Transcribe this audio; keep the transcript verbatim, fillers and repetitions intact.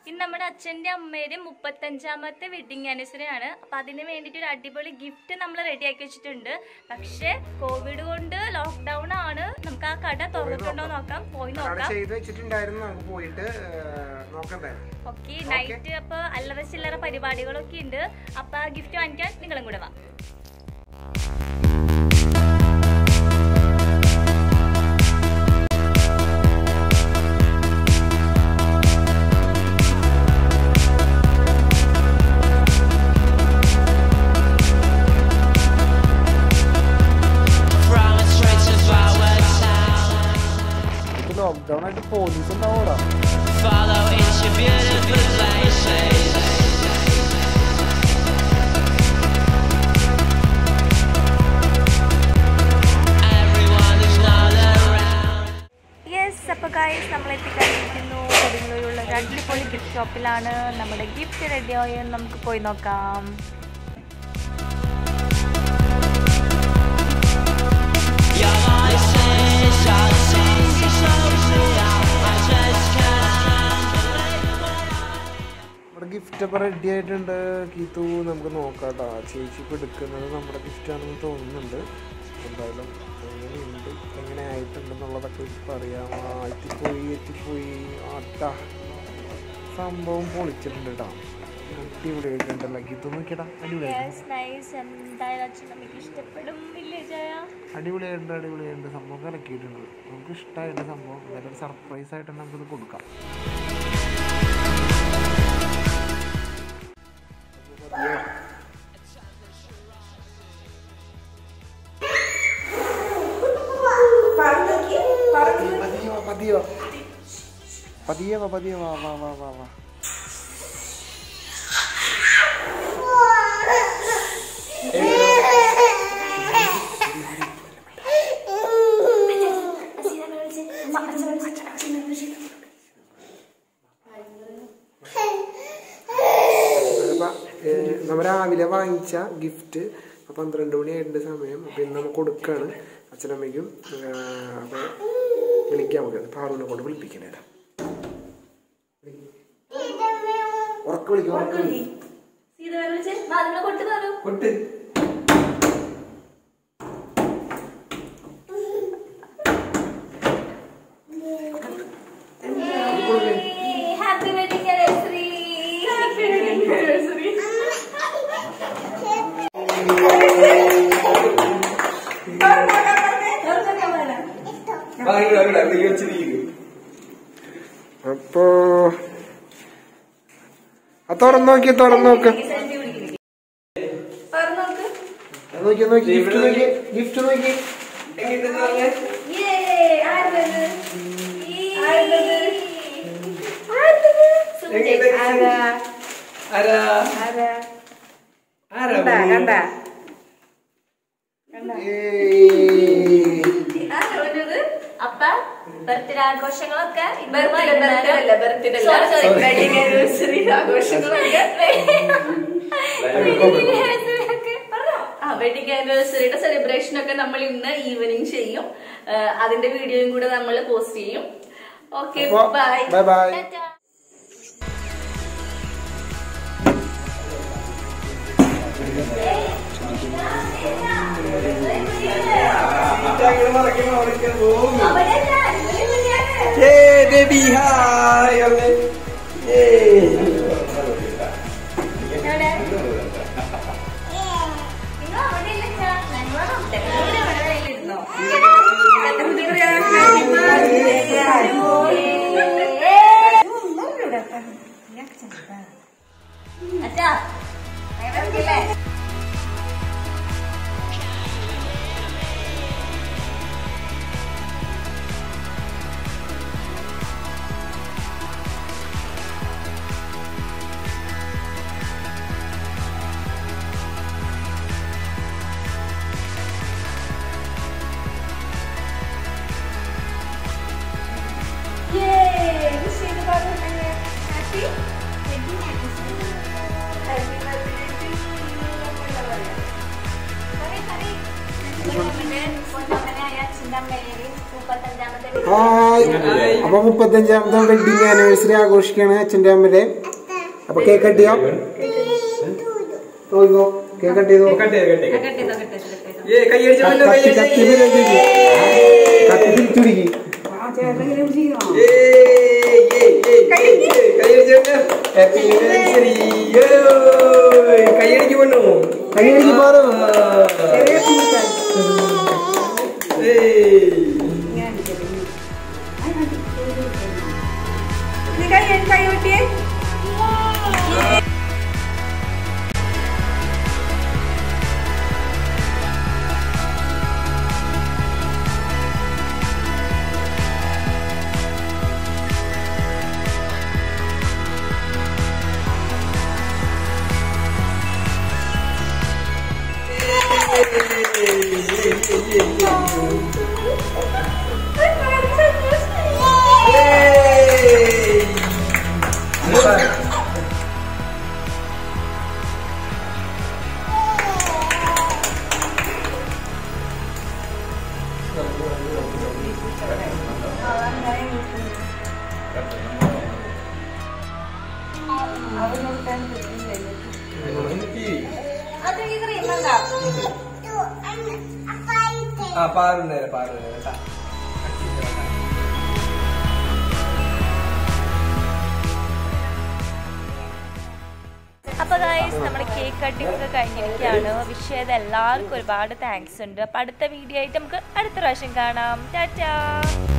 ഇന്ന് നമ്മുടെ അച്ഛൻ്റെ അമ്മയുടെ മുപ്പത്തഞ്ചാമത്തെ വെഡിങ് ആനിവേഴ്സറി ആണ്. അപ്പം അതിന് വേണ്ടിയിട്ട് ഒരു അടിപൊളി ഗിഫ്റ്റ് നമ്മൾ റെഡിയാക്കി വെച്ചിട്ടുണ്ട്. പക്ഷേ കോവിഡ് കൊണ്ട് ലോക്ക്ഡൗൺ ആണ്. നമുക്ക് ആ കട തുറന്നിട്ടുണ്ടോ നോക്കാം, പോയി നോക്കാം. ഓക്കെ, നൈറ്റ് അപ്പൊ അല്ലറ ചില്ലറ പരിപാടികളൊക്കെ ഉണ്ട്. അപ്പൊ ആ ഗിഫ്റ്റ് വാങ്ങിക്കാൻ നിങ്ങളും കൂടെ വാ. ലോക്ക്ഡൗൺ ആയിട്ട് പോലീസ് ഉണ്ടാവൂടാ. യെസ്, അപ്പോൾ ഗൈസ് നമ്മൾ എത്തിക്കാനിരിക്കുന്നു കൊടുങ്ങല്ലൂരുള്ള ഒരു അടിപൊളി ഗിഫ്റ്റ് ഷോപ്പിലാണ്. നമ്മുടെ ഗിഫ്റ്റ് റെഡിയായി, നമുക്ക് പോയി നോക്കാം. ഗിഫ്റ്റ് അപ്പോൾ റെഡി ആയിട്ടുണ്ട്. കീത്തു നമുക്ക് നോക്കാട്ടോ. ചേച്ചി ഇപ്പോൾ എടുക്കുന്നത് നമ്മുടെ ഗിഫ്റ്റാണെന്ന് തോന്നുന്നുണ്ട്. എന്തായാലും എങ്ങനെയുണ്ട്, എങ്ങനെ ആയിട്ടുണ്ടെന്നുള്ളതൊക്കെ പറയാം. എത്തിപ്പോയി എത്തിപ്പോയി ആട്ടാ, സംഭവം പൊളിച്ചിട്ടുണ്ട് കേട്ടോ. അടിപൊളി ആയിട്ടുണ്ടല്ലോ കീത്തു, നോക്കിയടാ. അടിപൊളിയായിട്ടുണ്ട് അടിപൊളിയായിട്ടുണ്ട് അടിപൊളിയായിട്ടുണ്ട് സംഭവം കലക്കിയിട്ടുണ്ട്. നമുക്ക് ഇഷ്ടമായിട്ട് സംഭവം. എന്തായാലും സർപ്രൈസ് ആയിട്ട് നമുക്കിത് കൊടുക്കാം. പതിയോ പതിയെ വാ പതിയെ വാ വാ വാ വാ വാ നമ്മൾ രാവിലെ വാങ്ങിച്ച ഗിഫ്റ്റ് പന്ത്രണ്ട് മണിയായിട്ടുണ്ട് സമയം. അപ്പം ഇന്ന് നമുക്ക് കൊടുക്കുകയാണ് അച്ഛനമ്മയ്ക്കും. അപ്പോൾ വിളിക്കാൻ നമുക്ക് പാറുവിനെ കൊണ്ട് വിളിപ്പിക്കണേടാ. ഉറക്ക വിളിക്കും ഉറക്ക വിളിക്കും കൊട്ട്. അപ്പോ തുറന്നു നോക്കി തുറന്നു നോക്ക് നോക്കി നോക്കി ഗിഫ്റ്റ് നോക്കി ഗിഫ്റ്റ് നോക്കി. അപ്പ ബർത്ത്ഡേ ആഘോഷങ്ങളൊക്കെ വെഡിങ് ആനിവേഴ്സറിയുടെ സെലിബ്രേഷൻ ഒക്കെ നമ്മൾ ഇന്ന് ഈവനിങ് ചെയ്യും. അതിന്റെ വീഡിയോയും കൂടെ നമ്മൾ പോസ്റ്റ് ചെയ്യും. Okay, bye bye. Hey baby, hi. Hey. അച്ഛാ happy wedding anniversary. Happy birthday to you. അപ്പൊ മുപ്പത്തഞ്ചാമത്തെ വെഡിങ് ആനിവേഴ്സറി ആഘോഷിക്കാണ് അച്ഛൻ്റെ അമ്മയുടെ. അപ്പൊ കേക്ക് കട്ടിയോ? കേക്ക് കട്ട് ചെയ്തോ? കത്തി തിരിച്ചുടിക്ക്. കൈയടിക്ക് പോണു. കൈയടിക്ക് പോണു. ആ പാറുന്നേരം പാറുന്നേരം കേട്ടാ. അപ്പൊ ഗൈസ് നമ്മുടെ കേക്ക് കട്ടിംഗ് ഒക്കെ കഴിഞ്ഞിരിക്കുകയാണ്. വിഷ് ചെയ്ത എല്ലാവർക്കും ഒരുപാട് താങ്ക്സ് ഉണ്ട്. അപ്പൊ അടുത്ത വീഡിയോ ആയിട്ട് നമുക്ക് അടുത്ത പ്രാവശ്യം കാണാം. ടാറ്റാ.